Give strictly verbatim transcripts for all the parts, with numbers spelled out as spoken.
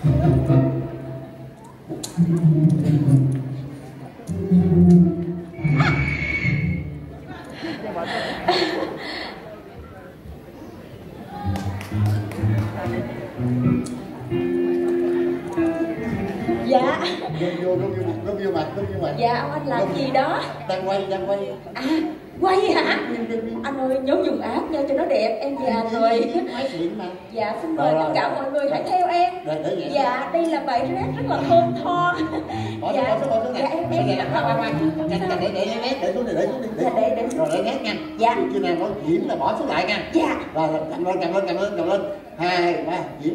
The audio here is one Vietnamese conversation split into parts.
Dạ. Vô vô vô vô mặt, vô mặt, vô mặt. Dạ ông anh làm vô. Gì đó? Đang quay, đang quay. À, quay hả? Anh ơi nhớ dùng áp nha cho nó đẹp, em già rồi. Máy xịn mà. Dạ xin mời tất cả mọi người hãy theo em. Để, để vậy. Dạ đây là bãi rác rất là thơm tho. Bỏ dạ. xuống, bỏ xuống, Dạ em em để để để để để xuống đi, để xuống đi. Dạ để để rồi để nét nha. Dạ. Khi nào nó diễm là bỏ xuống lại nha. Dạ. Rồi cầm lên, cầm lên, cầm lên, cầm lên. Hai, ba, diễm.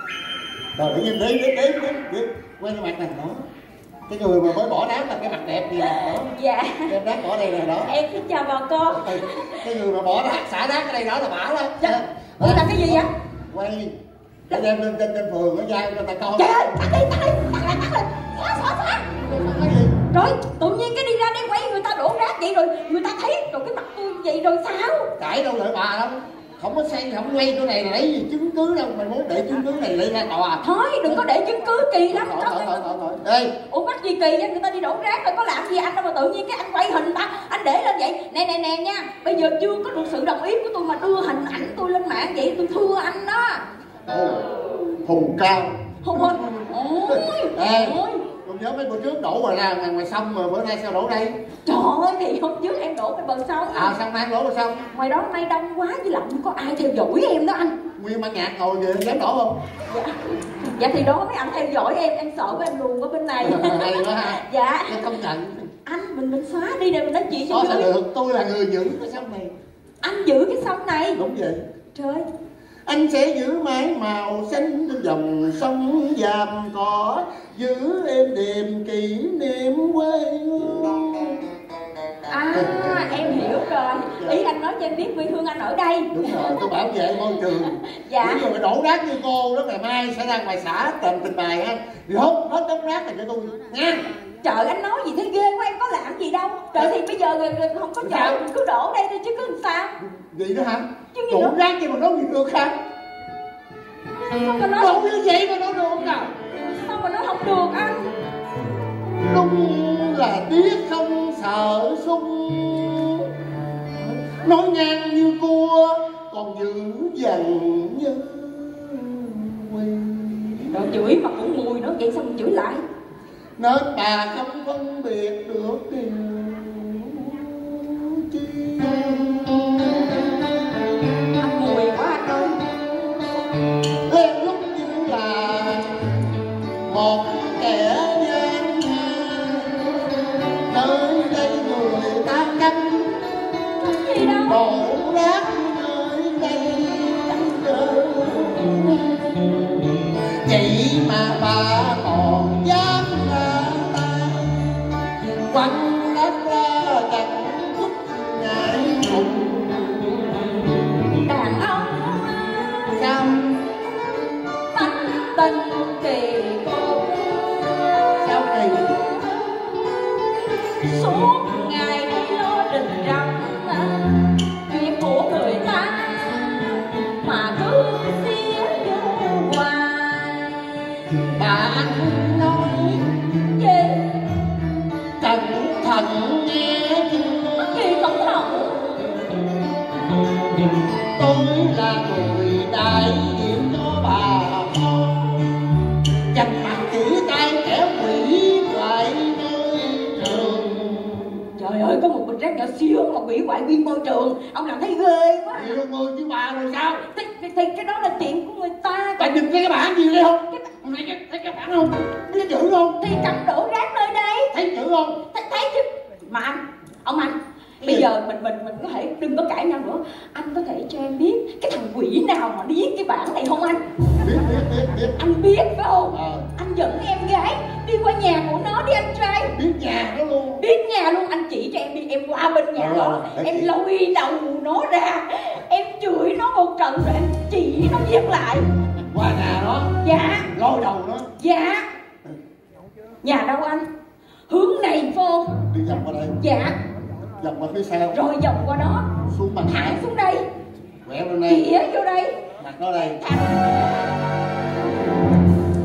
Rồi để nhìn đi, đi, đi, đi. Quay cái mặt này đó. Cái người mà mới bỏ đá là cái mặt đẹp gì nè đó. Dạ. Đem đá bỏ đây nè đó. Em xin chào bà con. Cái người mà bỏ đá xả đá cái đây đó là bả đó. Dạ. Ủa là cái gì vậy? Quay. Để đem lên trên trên phường nó giao cho ta coi. Trời ơi, tắt đi, tắt đi, tắt đi, tắt đi. Xóa, xóa, xóa. Rồi, tự nhiên cái đi ra đây quay người ta đổ rác vậy rồi người ta thấy rồi cái mặt tôi vậy rồi sao? Cãi đâu lại bà đâu. Không có xây, không quay chỗ này là lấy gì chứng cứ đâu. Mày muốn để chứng cứ này lên ra tòa. Thôi đừng có để chứng cứ kỳ lắm. Thôi thôi thôi thôi thôi. Đây. Ủa bắt gì kỳ vậy? Người ta đi đổ rác rồi có làm gì anh đâu mà tự nhiên cái anh quay hình ta, anh để lên vậy. Nè nè nè nha. Bây giờ chưa có được sự đồng ý của tôi mà đưa hình ảnh tôi lên mạng vậy tôi thưa anh đó. Ồ, hùng cao. Hùng ơi. Ôi. Ê. Ôi. Tôi nhớ mấy bữa trước đổ ngoài ra ngoài sông mà bữa nay sao đổ đây? Trời ơi thì hôm trước em đổ bên bờ sông. À sao mai đổ bờ sông? Ngoài đó nay đông quá với lại không có ai theo dõi em đó anh. Nguyên ban nhạc ngồi về dám đổ không? Dạ. Dạ thì đó mấy anh theo dõi em, em sợ với em luồn ở bên này. Hay quá ha. Dạ. Em công nhận. Anh mình mình xóa đi để mình nói chuyện cho vui. Được, tôi là người giữ cái sông này. Anh giữ cái sông này? Đúng vậy. Trời. Anh sẽ giữ mái màu xanh trên dòng sông vàm cỏ, giữ êm đềm kỷ niệm quê hương. À em hiểu rồi. Dạ. Ý anh nói cho em biết quê hương anh ở đây. Đúng rồi, tôi bảo vệ môi trường. Dạ. Đúng rồi, mà đổ rác như cô đó, ngày mai sẽ ra ngoài xã tìm trình bày ha. Thì hốt hết đống rác này cho tôi nha. Trời anh nói gì thế ghê quá, em có làm gì đâu. Trời thì bây giờ không có chỗ mình cứ đổ đây thôi chứ cứ làm sao. Vậy đó hả? Chứ đổ nữa? Rác gì mà nói gì được hả? Sao mà nói đổ như vậy mà nói được nào? Sao mà nói không được anh? Đúng là tiếc không sợ sung, nói ngang như cua còn dữ dằn như quỳ. Rồi chửi mà cũng mùi nữa, vậy sao mình chửi lại? Nên bà không phân biệt được điều chi. Anh mùi quá anh ơi. Lên lúc như là một kẻ gian, nơi đây người ta canh gì đâu đổ rác nơi đây vậy mà bà còn dám ra tay quăng đất ra chẳng chút ngại ngùng. Đàn ông Sao bánh tình kỳ cục, sao kỳ suốt ngày đi lo đình rằm chuyện của người ta mà cứ xía vô hoài. bạn nói Gì? cẩn thận nghe chưa? Gì cẩn thận? Tôi là người đại diện cho bà con, dành mặt chỉ tay kẻ quỷ hoại môi trường. Trời ơi có một bịch rác nhỏ xíu mà quỷ hoại nguyên môi trường, ông làm thấy ghê quá. Gì đâu người chứ bà rồi sao? Thì, thì, thì cái đó là chuyện của người ta. Bà nhìn thấy cái bảng gì đây không? Cái, thấy, cái, thấy cái bảng không? Thấy chữ không? Thì cấm đổ rác nơi đây. Thấy chữ không? Th thấy chứ. Mà anh, ông anh, bây giờ mình mình mình có thể đừng có cãi nhau nữa. Anh có thể cho em biết cái thằng quỷ nào mà viết cái bản này không anh? Biết biết biết biết. Anh biết phải không? Ờ. Anh dẫn em gái đi qua nhà của nó đi anh trai. Biết nhà nó luôn. Biết nhà luôn, anh chỉ cho em đi, em qua bên nhà Rồi, nó rồi, em chị. lôi đầu nó ra, em chửi nó một trận rồi em chỉ nó viết lại. Qua nhà nó. Dạ. Lôi đầu nó. Dạ. Nhà đâu anh? Hướng này phải không? Đi vòng qua đây. Dạ. Vòng qua phía sau. Rồi vòng qua đó. Xuống mặt thẳng này. xuống đây. Quẹo lên đây. Chĩa vô đây. Mặt nó đây. Thẳng. Lôi đầu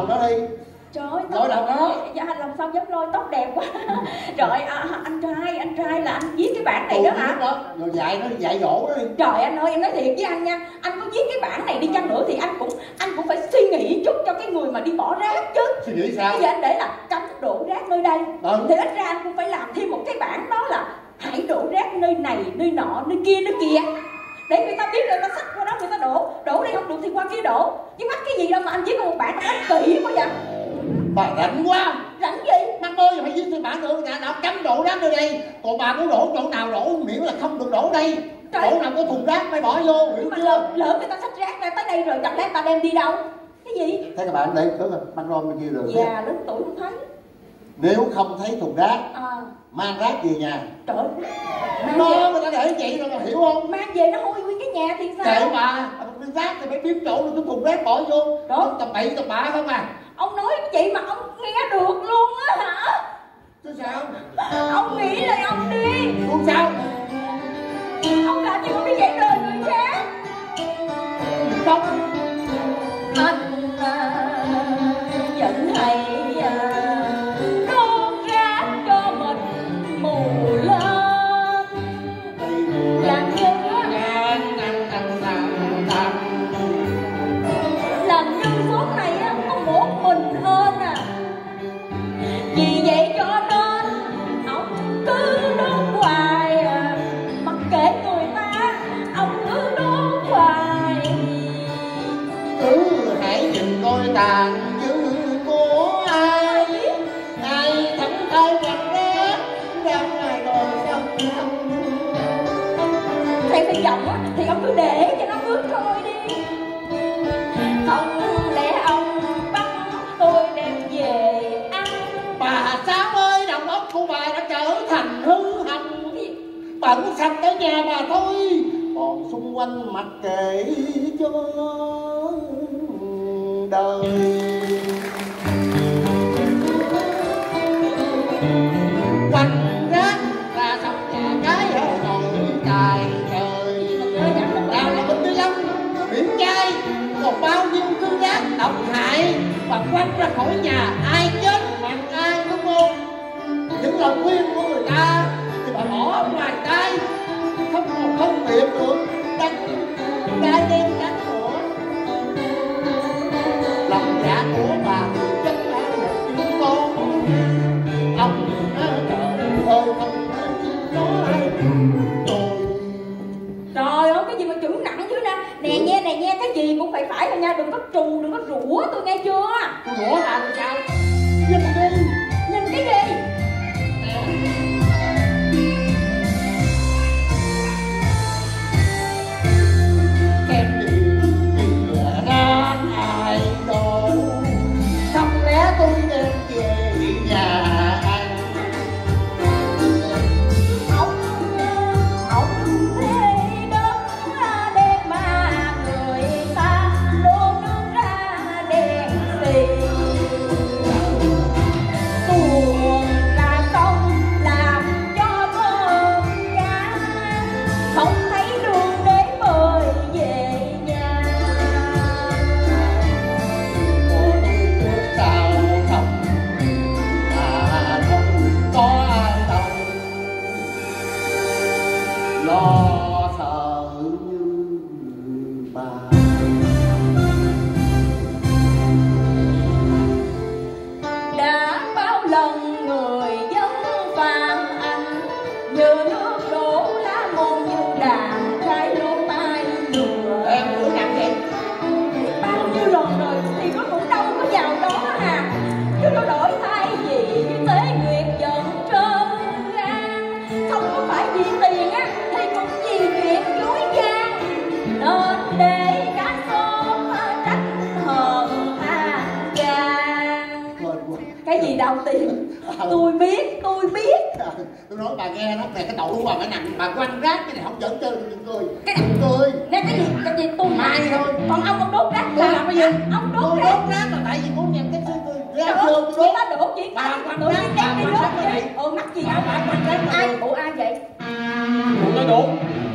nó đi. Trời ơi, lôi đầu nó. Dạ anh làm sao dám lôi, tóc đẹp quá. Trời à, anh trai, anh trai là anh viết cái bản này Tù đó hả? Đó. Rồi dạy nó dạy dỗ nó đi. Trời anh ơi, em nói thiệt với anh nha, anh có viết cái bản này đi chăng nữa thì anh cũng anh cũng phải suy nghĩ chút cho cái người mà đi bỏ rác chứ. Suy nghĩ sao? Bây giờ anh để là cấm đổ rác nơi đây. Ừ. Thì ít ra anh cũng phải làm thêm một cái bản đó là hãy đổ rác nơi này, nơi nọ, nơi kia, nơi kia. Để người ta biết, người ta xách qua đó người ta đổ. Đổ đây không được thì qua kia đổ. Chứ mắc cái gì đâu mà anh viết một bản nó kỹ quá vậy. Bà rảnh quá. Rảnh gì? Mắc ơi phải viết thêm bản nữa, nhà nào cấm đổ rác nơi đây. Còn bà muốn đổ chỗ nào đổ, miễn là không được đổ đây. Trời. Chỗ nào có thùng rác phải bỏ vô, hiểu chưa? Lỡ, lỡ người ta xách rác ra tới đây rồi chẳng lẽ người ta đem đi đâu? Cái gì? Thấy các bạn đây, cứ băng rôn bên kia rồi. Già lớn tuổi không thấy. Nếu không thấy thùng rác à. mang rác về nhà. Trời nó người ta để vậy rồi mà hiểu không? Mang về nó hôi nguyên cái nhà thì sao? Kệ bà, rác thì phải biết chỗ rồi cái thùng rác bỏ vô. Đó tầm bậy tầm bạ không à. Ông nói cái vậy mà ông nghe được luôn á hả? Chứ sao? Ông nghĩ lại ông đi. Không sao? Ông làm gì có biết dạy lời người khác. Không. Anh à, vẫn hay à, đốt rác cho mình mù lên. Làm như á, làm như số này á có một mình hơn à. Vì vậy cho nên ông cứ đốt hoài à, mặc kệ người ta, ông cứ đốt hoài. Cứ hãy nhìn coi tàn dư của ai, ai thẳng tay quăng rác ra ngoài bờ sông. Theo thầy chồng á thì ông cứ để cho nó ướt thôi đi. Không lẽ ông bắt tôi đem về ăn? Bà Sáu ơi, đầu óc của bà đã trở thành hư hỏng, bẩn sạch tới nhà bà thôi, còn xung quanh mặc kệ cho đời. Quăng rác ra sông nhà cái ở nồi cài trời. Nào là bình ni lông, biển chai, còn bao nhiêu thứ rác độc hại và quăng ra khỏi nhà, ai chết mặc ai đúng không? Những lời khuyên của người ta thì bà bỏ ngoài tay, không còn không tiện được, đăng đai đen cánh nữa. Lòng dạ của bà thì chất đã là chim con. Ông trời ơi, không nói chim có ai rồi. Trời ơi, cái gì mà chữ nặng chứ nè. Nè nghe, nè nghe, cái gì cũng phải phải rồi nha. Đừng có trù, đừng có rủa tôi nghe chưa? Tôi rủa bà thì sao? Nhìn đi. Nhìn cái gì? Em đi kìa ra ai đâu, không lẽ tôi đem về nhà anh. Ông, ông thế đất đen mà người ta đổ nước ra đèn xì. Tuồng là sông làm cho thơm cá, không thấy đường để mời về nhà. Có tôi trước sau không mà không có ai đâu, lo sợ như bà. Đã bao lần người dân phàn anh, như nước đổ lá môn như đàn khai lỗ tai lừa. Em cứ nặng vậy. Bao nhiêu lần rồi thì nó cũng đâu có vào đó à. Chứ nó đổi thay gì như tế nguyệt dần trơn ra. Không có phải vì tiền á thì cũng vì chuyện dối gian, nên để cả xóm trách hờn than vang. Cái gì đâu tiền? Tôi biết, tôi biết. Tôi nói bà nghe đó, này cái tội của bà phải nặng, bà quăng rác cái này không dẫn chơi đừng cười. Cái này cười. Nè cái gì? Cái gì tôi Mai thôi. Còn ông ông đốt rác Tôi làm cái gì? Ông Tôi đốt rác. đốt rác là tại vì muốn nhằm cái tôi ra Trời trường ơi, tôi chị đốt. ta đổ chị Bà quăng tự rác, nhiên bà đem đi quăng đốt rác cái vậy. này. Ừ mắc gì Bà đâu. quăng rác cái Ai? này. Bộ ai vậy? Tôi nói đúng.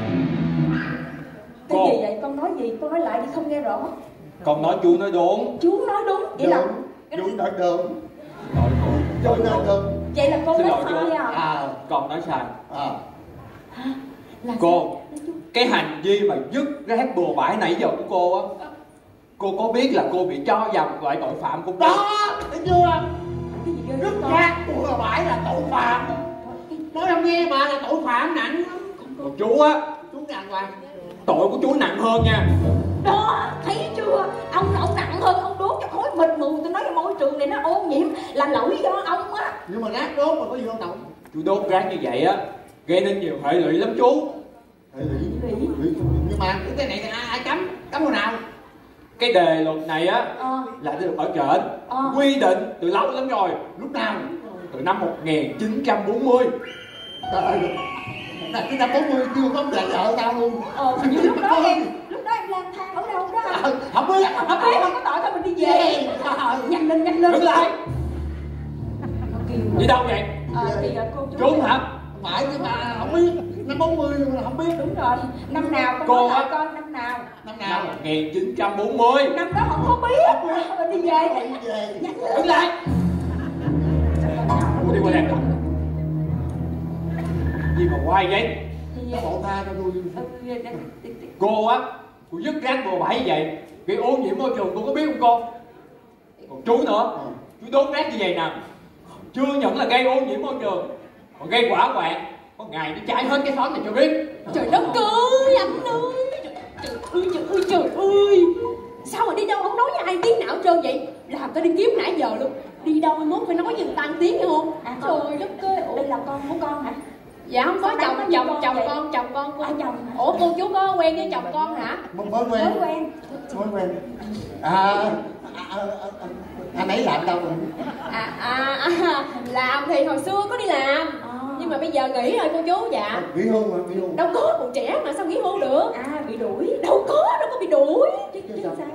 Cái Cô. gì vậy? Con nói gì? Con nói lại đi không nghe rõ. Con nói chú nói đúng. Chú nói đúng. Vậy là Đúng. Vô nợ đường. Lỗi cô. Vô nợ đường. Vậy là cô Xin nói lỗi sai chú. à? À. Con nói sai. À. Hả? Là Cô, sao? cái hành vi mà dứt rác bừa bãi nãy giờ của cô á, cô có biết là cô bị cho vào một loại tội phạm không? Đó, thấy chưa? Cái gì ghê Rất con? rác bừa bãi là tội phạm. Nói không nghe mà là tội phạm nặng lắm. Còn chú á, Chú đàng hoàng. tội của chú nặng hơn nha. Đó, thấy chưa? Ông ông nặng hơn, ông đốt cho khói mịt mù. Tôi nói là môi trường này nó ô nhiễm là lỗi do ông á. Nhưng mà rác đốt mà có gì không động? Chú đốt rác như vậy á, gây nên nhiều hệ lụy lắm chú. Hệ lụy. Nhưng mà cái này ai, ai cấm? Cấm hồi nào? Cái đề luật này á Ờ. là được ở trển Ờ. quy định từ lâu lắm rồi, Lúc nào? từ năm một nghìn chín trăm bốn mươi. Trời ơi, là cái năm bốn mươi chưa có lại vợ tao luôn. Ờ, như lúc đó em, lúc đó em lang thang ở đâu đó anh? Ờ, không biết, Không biết, không có tội thôi mình đi về. Trời. Nhanh lên, nhanh lên. Đứng lại. Kỳ Đi đâu vậy? Ờ, thì là cô chú. Trốn hả? Phải nhưng mà không biết. Năm bốn mươi mà không biết. Đúng rồi, năm nào con Cô nói lại á. con, năm nào? Năm Năm nào? một nghìn chín trăm bốn mươi. Năm đó không có biết. Mình đi về. Đi về. Nhanh Đứng lên. lại. Cô đi qua đây. Gì mà quay vậy? Thì, Bộ tha cho tôi. ừ, Cô á, cô dứt rác bừa bãi như vậy, gây ô nhiễm môi trường, cô có biết không cô? Còn chú nữa, chú đốt rác như vậy nè, chưa những là gây ô nhiễm môi trường, còn gây quả quạng, có ngày nó cháy hết cái xóm này cho biết. trời đất ơi, anh ơi. Trời ơi, trời ơi, trời ơi. Sao mà đi đâu không nói với ai tiếng nào hết trơn vậy? Làm tao đi kiếm nãy giờ luôn. Đi đâu mai mốt phải nói với người ta một tiếng hiểu không? À, trời đất ơi, ủa đây là con của con hả? Dạ không có Sao chồng đánh chồng con chồng vậy? con chồng con của À, chồng hả? ủa cô chú có quen với chồng con hả? Mới mới Mới quen. quen. Mới quen. À, à, à, à, anh ấy làm đâu rồi? À, à, à làm thì hồi xưa có đi làm À. nhưng mà bây giờ nghỉ rồi cô chú. Dạ Nghỉ hưu mà, nghỉ hưu. đâu có, còn trẻ mà sao nghỉ hưu được? À, bị đuổi. Đâu có, đâu có bị đuổi. Chứ, chứ sao?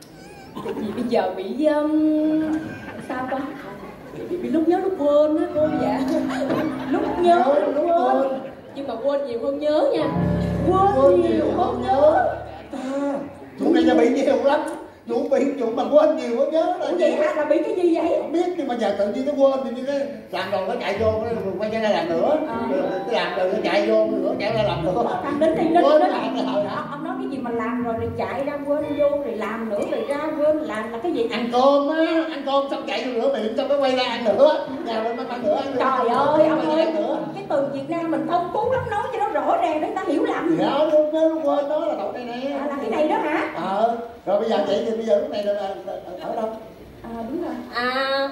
Cái gì bây giờ bị um, sao con? Bị, bị lúc nhớ lúc quên á cô. Dạ Lúc nhớ, lúc Lúc quên. quên. nhưng mà quên nhiều hơn nhớ nha. Quên nhiều không nhớ. À, vụ này giờ bị nhiều lắm. Vụ bị vụ mà quên nhiều quá nhớ là Ủa vậy hả? Là bị cái gì vậy? không biết nhưng mà giờ tự nhiên nó quên tự nhiên cái làm rồi nó chạy vô nó quay ra làm nữa. À. Rồi cái làm rồi nó chạy vô nữa chạy ra làm nữa. Thằng đến thì đến Quên đến. làm rồi hả? Ông, ông nói cái gì mà làm rồi rồi chạy ra quên vô rồi làm nữa rồi ra quên làm là cái gì? Ăn cơm á, ăn cơm xong chạy vô rửa miệng xong nó quay ra ăn nữa. Nhà lên ăn nữa ăn nữa. Trời ơi, ông Quay ơi, ra ăn nữa. cái từ Việt Nam mình phong phú lắm, nói cho nó rõ ràng để người ta hiểu lầm. Thì đó, nó nó quên đó là tội này nè. À, là cái này đó hả? Ờ, rồi bây giờ vậy thì bây giờ lúc này là, là, là ở đâu? À, đúng rồi. À,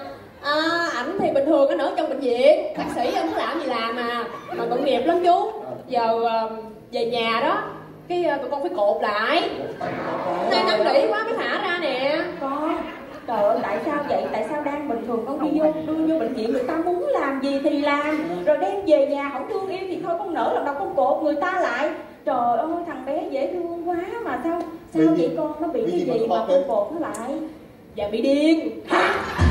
à ảnh thì bình thường anh ở trong bệnh viện bác sĩ, anh có làm gì làm mà mà tội nghiệp lắm chú. Giờ uh, về nhà đó cái uh, tụi con phải cột lại, nay năn nỉ quá mới thả ra nè. Con, trời ơi, tại sao vậy? Tại sao đang bình thường con đi vô đưa vô bệnh viện, người ta muốn làm gì thì làm, rồi đem về nhà không thương yêu thì thôi con nỡ lòng đâu con cột người ta lại. Trời ơi, thằng bé dễ thương quá mà sao sao Bị vậy gì? con? Nó bị Bị cái gì mà gì mà cột con lên? cột nó lại? Dạ bị điên. Hả?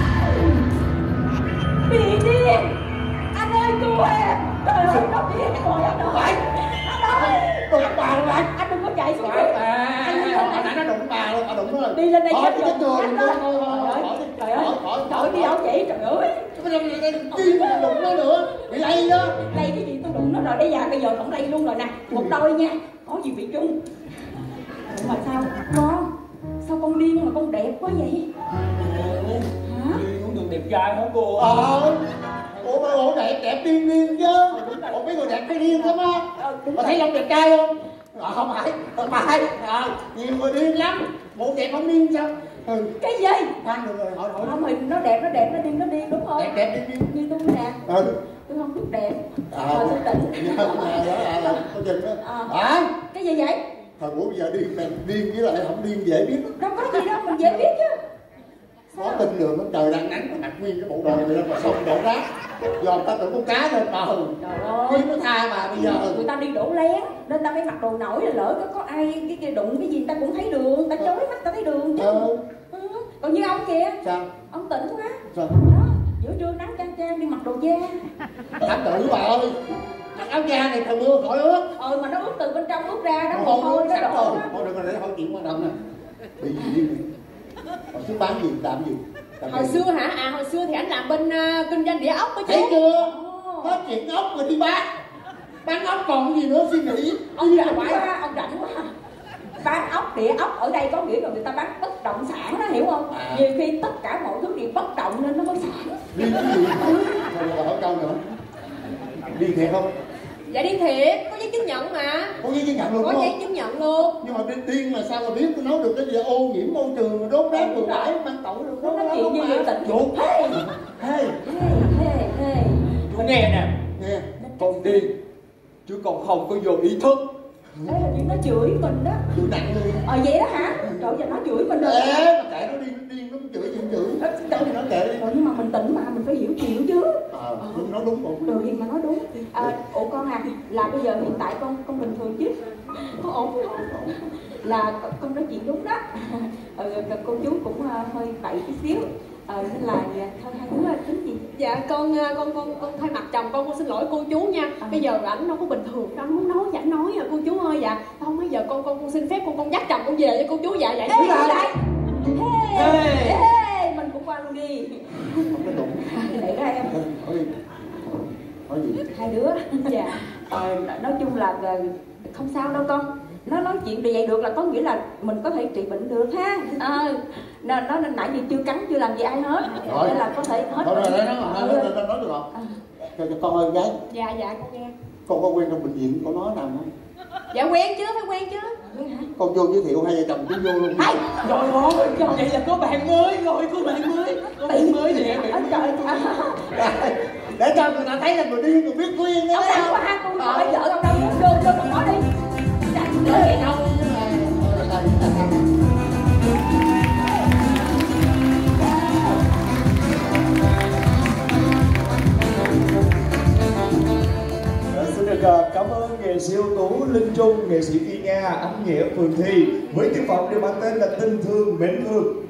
Bị điên? Anh ơi cứu em! Trời ơi, nó điên rồi anh ơi! Anh ơi! Đụng bà luôn anh. Anh đừng có chạy xuống À, đi! à, Anh đi lên hồi đây! nãy nó đụng bà luôn, à đụng rồi. Đi lên đây Khỏi chết chết rồi! người Anh luôn, ơi! thôi thôi Trời ơi! khỏi Trời ơi! Trời ơi, đi đâu vậy? Trời ơi! Điên đụng nó nữa, bị lây đó. Đây cái gì tôi đụng nó rồi, đây giờ bây giờ không đây luôn rồi nè. Một đôi nha, có gì bị chung. Ủa mà sao? Con, sao con điên mà con đẹp quá vậy? Hả? Điên cũng được đẹp trai hả cô? Ờ. Ủa mà ủa đẹp đẹp điên điên chứ. Ủa mấy người đẹp cái điên lắm á. Ờ, đúng Mà rồi. thấy ông đẹp trai không? Ờ, không phải, không phải. Ờ, nhiều người điên lắm. Bộ đẹp không điên sao? Ừ. Cái gì? Khoan được rồi, hỏi hỏi. Không thì nó đẹp, nó đẹp, nó điên, nó điên đúng không? Đẹp đẹp điên điên. Như tôi nè, Ừ. tôi không biết đẹp. Ờ. Rồi tôi tỉnh. Đó là là có chừng đó. Ờ. Hả? Cái gì vậy? Thời buổi bây giờ điên này điên với lại không điên dễ biết lắm. Đâu có gì đâu, mình dễ biết chứ. Có tin đường lắm, trời đang nắng mặc nguyên cái bộ đồ này lên mà xong đổ rác dòm ta tưởng con cá lên bờ. Trời ơi, Kiếm nó tha mà bây giờ người ta đi đổ lén nên ta phải mặc đồ nổi, là lỡ có, có ai cái kia đụng cái gì người ta cũng thấy đường, ta chói mắt ta thấy đường chứ. ờ, Ừ. Còn như ông kìa, sao ông tỉnh quá. sao Đó, giữa trưa nắng chang chang đi mặc đồ da. thảm tử bà ơi, mặc áo da này trời mưa khỏi ướt. Ừ mà nó ướt từ bên trong ướt ra đó, Không mồ hôi ướt nó sẵn đổ rồi. đó. Thôi đừng có để hỏi chuyện quan trọng nè. Bị gì điên? Họ xuống bán gì làm gì? Hồi xưa hả? À hồi xưa thì anh làm bên uh, kinh doanh đĩa ốc đó chứ. Thấy chưa? Hết chuyện ốc rồi đi bán. Bán ốc còn gì nữa suy nghĩ. Ông rảnh quá, ông rảnh quá. Bán ốc, đĩa ốc ở đây có nghĩa là người ta bán bất động sản đó, hiểu không? À. Nhiều khi tất cả mọi thứ đều bất động nên nó mới sản. Đi cái gì? Rồi ở đâu nữa? Đi thiệt không? Dạ đi thiệt, có giấy chứng nhận mà. Có giấy chứng nhận luôn. Có không? giấy chứng nhận luôn. Nhưng mà đi điên mà sao mà biết tôi nói được cái gì ô nhiễm môi trường mà đốt rác bừa bãi mang tội được đó. Nó chuyện như vậy tỉnh. Chuột. Hey. Hey. Hey, hey. Chú nghe nè. Nghe. Con điên chứ còn không có vô ý thức. Ê, là chuyện nó chửi mình đó. Chửi nặng luôn. Ờ vậy đó hả? Trời ơi, nó chửi mình rồi. Ê, mà kệ nó điên, điên nó chửi gì chửi. Đâu thì nó kệ đi. Rồi nhưng mà mình tỉnh mà, mình phải hiểu chịu chứ. Ờ, à, nó đúng không? Đồ Hiền mà nói đúng. À, ủa con à, là bây giờ hiện tại con con bình thường chứ? Con ổn không? Là con, con nói chuyện đúng đó. Ừ, cô chú cũng uh, hơi bậy tí xíu. Ờ nên là thôi hai đứa tính gì? Dạ con con con con thay mặt chồng con con xin lỗi cô chú nha. À. Bây giờ ảnh đâu có bình thường đâu, muốn nói thì ảnh nói à cô chú ơi. Dạ không bây giờ con con con xin phép con con dắt chồng con về cho cô chú. Dạ vậy. Ê lại. Ê, ê, mình cũng qua luôn đi. Không có đúng. Để ra em. Hỏi đi. Hỏi gì? Hai đứa. Dạ. Ờ, nói chung là không sao đâu con. Nó nói chuyện như vậy được là có nghĩa là mình có thể trị bệnh được ha. Ờ nó nó nãy giờ chưa cắn chưa làm gì ai hết rồi. Nên là có thể hết rồi. Rồi rồi nó nói nó nói được rồi. Cho con ơi gái. Dạ dạ con nghe. Con có quen trong bệnh viện con nói nằm không? Dạ quen chứ, phải quen chứ. Con vô giới thiệu hai vợ chồng chú vô luôn. Hay Rồi ơi, vậy là có bạn mới rồi, có bạn mới, có bạn mới nè. Trời để cho người ta thấy là người điên người biết khuyên đó. Ông đang qua tôi hỏi vợ ông đâu muốn đưa đưa con nói đi. Đánh Nói đi. vậy đâu nhưng mà xin được cảm ơn nghệ sĩ ưu tú Linh Trung, nghệ sĩ Phi Nga, anh Nghĩa, Phương Thi với tác phẩm được mang tên là Tình Thương Mến Thương.